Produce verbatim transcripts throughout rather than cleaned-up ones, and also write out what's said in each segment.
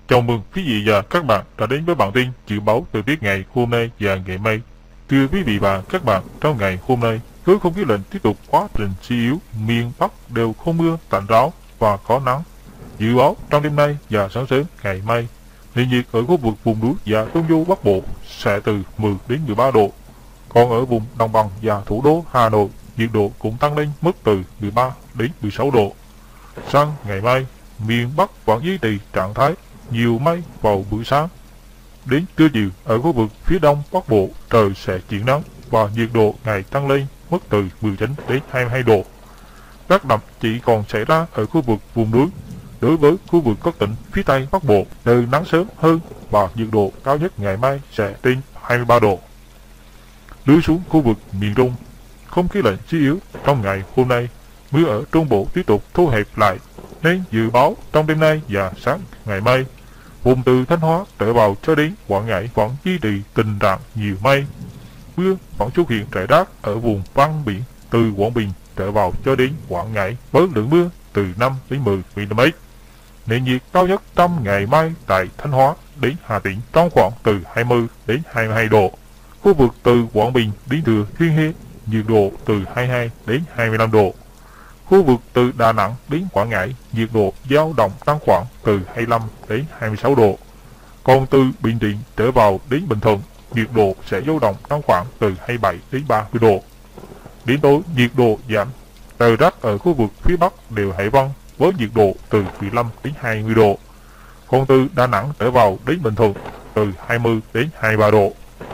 Chào mừng quý vị và các bạn đã đến với bản tin dự báo thời tiết ngày hôm nay và ngày mai. Thưa quý vị và các bạn, trong ngày hôm nay, khối không khí lạnh tiếp tục quá trình suy yếu, miền Bắc đều không mưa, tạnh ráo và có nắng. Dự báo trong đêm nay và sáng sớm ngày mai, nền nhiệt ở khu vực vùng núi và Trung Du Bắc Bộ sẽ từ mười đến mười ba độ. Còn ở vùng đồng bằng và thủ đô Hà Nội, nhiệt độ cũng tăng lên mức từ mười ba đến mười sáu độ. Sang ngày mai, miền Bắc vẫn duy trì trạng thái nhiều mây vào buổi sáng. Đến trưa chiều ở khu vực phía đông Bắc Bộ trời sẽ chuyển nắng và nhiệt độ ngày tăng lên mức từ mười chín đến hai mươi hai độ. Rét đậm chỉ còn xảy ra ở khu vực vùng núi. Đối với khu vực các tỉnh phía tây Bắc Bộ, trời nắng sớm hơn và nhiệt độ cao nhất ngày mai sẽ trên hai mươi ba độ. Lui xuống khu vực miền Trung, không khí lạnh suy yếu trong ngày hôm nay, mưa ở Trung Bộ tiếp tục thu hẹp lại, nên dự báo trong đêm nay và sáng ngày mai, vùng từ Thanh Hóa trở vào cho đến Quảng Ngãi vẫn duy trì tình trạng nhiều mây. Mưa vẫn xuất hiện rải rác ở vùng ven biển từ Quảng Bình trở vào cho đến Quảng Ngãi với lượng mưa từ năm đến mười mi-li-mét. Nền nhiệt cao nhất trong ngày mai tại Thanh Hóa đến Hà Tĩnh trong khoảng từ hai mươi đến hai mươi hai độ. Khu vực từ Quảng Bình đến Thừa Thiên Huế, nhiệt độ từ hai mươi hai đến hai mươi lăm độ. Khu vực từ Đà Nẵng đến Quảng Ngãi, nhiệt độ dao động tăng khoảng từ hai mươi lăm đến hai mươi sáu độ. Còn từ Bình Định trở vào đến Bình Thuận, nhiệt độ sẽ dao động tăng khoảng từ hai mươi bảy đến ba mươi độ. Đến tối, nhiệt độ giảm, trời rét ở khu vực phía Bắc đều Hải Vân với nhiệt độ từ mười lăm đến hai mươi độ. Còn từ Đà Nẵng trở vào đến Bình Thuận, từ hai mươi đến hai mươi ba độ.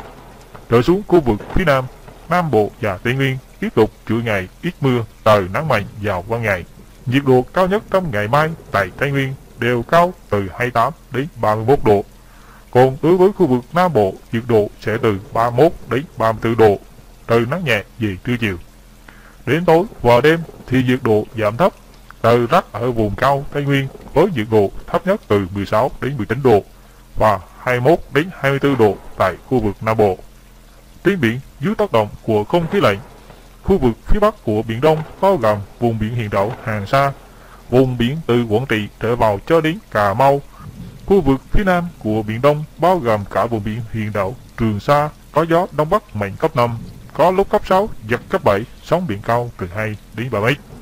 Trở xuống khu vực phía Nam, Nam Bộ và Tây Nguyên tiếp tục chuỗi ngày ít mưa, trời nắng mạnh vào ban ngày. Nhiệt độ cao nhất trong ngày mai tại Tây Nguyên đều cao từ hai mươi tám đến ba mươi mốt độ. Còn đối với khu vực Nam Bộ, nhiệt độ sẽ từ ba mươi mốt đến ba mươi tư độ, trời nắng nhẹ về trưa chiều. Đến tối và đêm thì nhiệt độ giảm thấp, trời rét ở vùng cao Tây Nguyên với nhiệt độ thấp nhất từ mười sáu đến mười chín độ và hai mươi mốt đến hai mươi tư độ tại khu vực Nam Bộ. Trên biển, dưới tác động của không khí lạnh, khu vực phía Bắc của Biển Đông bao gồm vùng biển huyện đảo Hoàng Sa, vùng biển từ Quảng Trị trở vào cho đến Cà Mau. Khu vực phía Nam của Biển Đông bao gồm cả vùng biển huyện đảo Trường Sa, có gió Đông Bắc mạnh cấp năm, có lúc cấp sáu, giật cấp bảy, sóng biển cao từ hai đến ba mét.